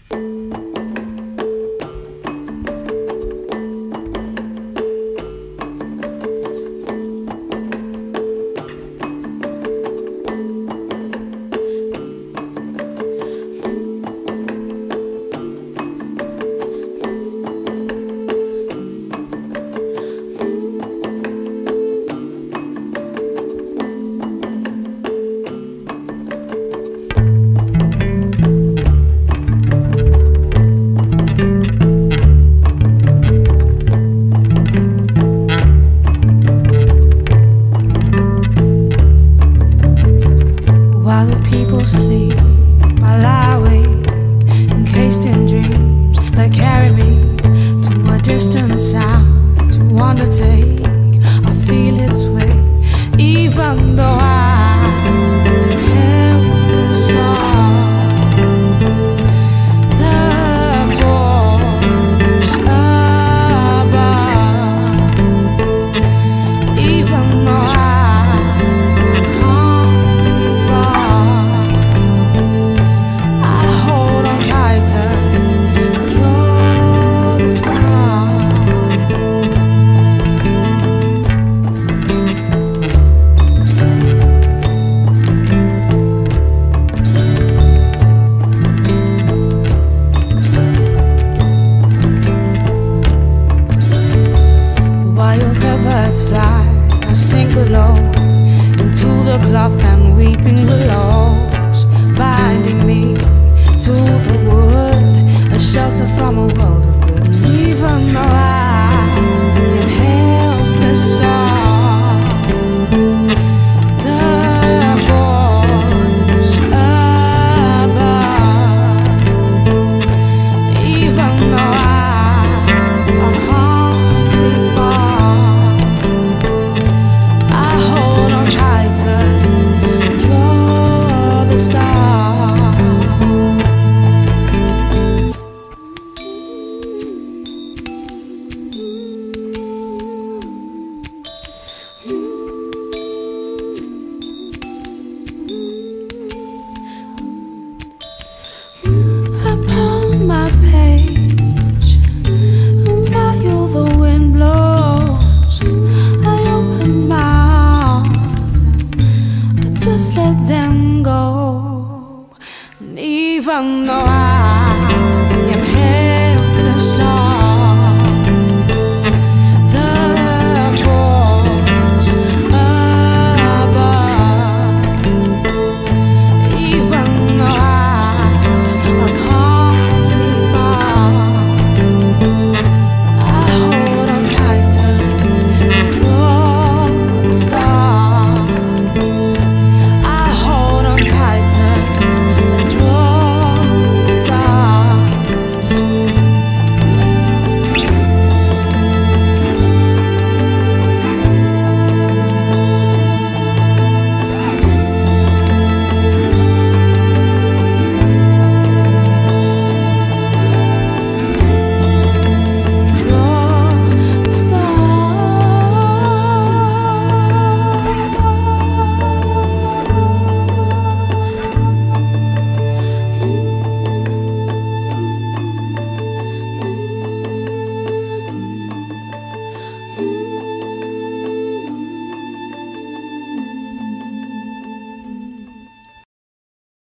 Sleep, I lie awake, encased in dreams that carry me to a distant sound to undertake. I feel its weight, even though I'm helpless on the force above, even though into the cloth and weeping willows, binding me to the wood, a shelter from a world of good. And even though I am helpless on the force above, even though I can't see far, just let them go. And even though